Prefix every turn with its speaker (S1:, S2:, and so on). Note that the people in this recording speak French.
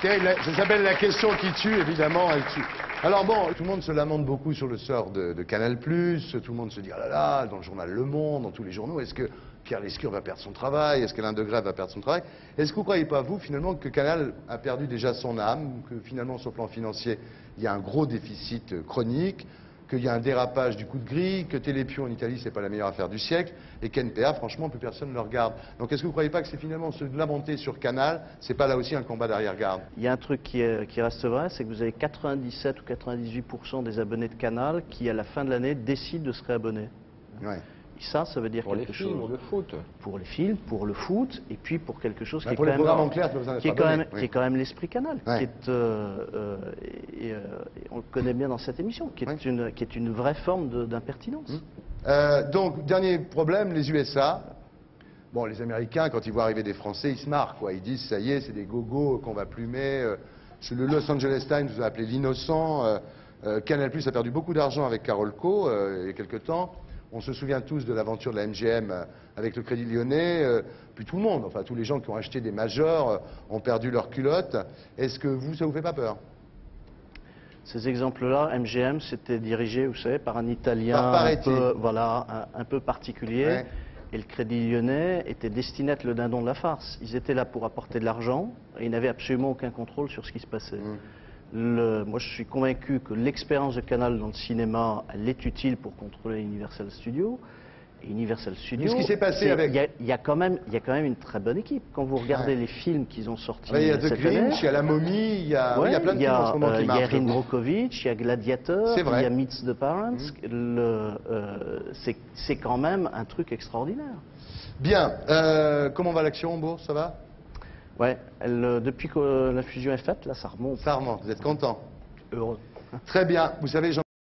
S1: Ça s'appelle la question qui tue, évidemment, elle tue. Alors bon, tout le monde se lamente beaucoup sur le sort de Canal+, tout le monde se dit, ah là là, dans le journal Le Monde, dans tous les journaux, est-ce que Pierre Lescure va perdre son travail? Est-ce qu'Alain De Grève va perdre son travail? Est-ce que vous ne croyez pas, vous, finalement, que Canal a perdu déjà son âme, que finalement, sur le plan financier, il y a un gros déficit chronique, qu'il y a un dérapage du coup de grille, que Télépion en Italie, c'est pas la meilleure affaire du siècle, et qu'NPA, franchement, plus personne ne le regarde. Donc est-ce que vous ne croyez pas que c'est finalement se lamenter sur Canal, c'est pas là aussi un combat d'arrière-garde?
S2: Il y a un truc qui reste vrai, c'est que vous avez 97 ou 98% des abonnés de Canal qui, à la fin de l'année, décident de se réabonner.
S1: Ouais.
S2: Et ça veut dire quelque chose.
S3: Pour le foot.
S2: Pour les films, pour le foot, et puis pour quelque chose qui est
S1: pour
S2: quand
S1: les
S2: même,
S1: programmes en clair,
S2: qui est quand même l'esprit Canal,
S1: Ouais.
S2: on le connaît bien dans cette émission, qui est une vraie forme d'impertinence.
S1: Donc, dernier problème, les USA. Bon, les Américains, quand ils voient arriver des Français, ils se marrent, quoi. Ils disent, ça y est, c'est des gogos qu'on va plumer. Le Los Angeles Times vous a appelé l'innocent. Canal+ a perdu beaucoup d'argent avec Carolco il y a quelque temps. On se souvient tous de l'aventure de la MGM avec le Crédit Lyonnais. Puis tout le monde, enfin tous les gens qui ont acheté des majors ont perdu leurs culottes. Est-ce que vous, ça vous fait pas peur?
S2: Ces exemples-là, MGM, c'était dirigé, vous savez, par un Italien un peu particulier.
S1: Ouais.
S2: Et le Crédit Lyonnais était destiné à être le dindon de la farce. Ils étaient là pour apporter de l'argent et ils n'avaient absolument aucun contrôle sur ce qui se passait. Moi, je suis convaincu que l'expérience de Canal dans le cinéma, elle est utile pour contrôler Universal Studios. Et Universal Studios,
S1: ce qui s'est passé avec...
S2: il y a quand même une très bonne équipe. Quand vous regardez les films qu'ils ont sortis
S1: il y a The
S2: cette
S1: Grinch,
S2: année,
S1: il y a La Momie, il y a plein de films en ce moment qui marchent.
S2: Il y a Erin Brockovich, il y a Gladiator, il y a Meets the Parents. C'est quand même un truc extraordinaire.
S1: Bien. Comment va l'action en bourse? Ça va?
S2: Ouais, depuis que la fusion est faite, là, ça remonte.
S1: Ça remonte. Vous êtes content?
S2: Heureux.
S1: Très bien. Vous savez, Jean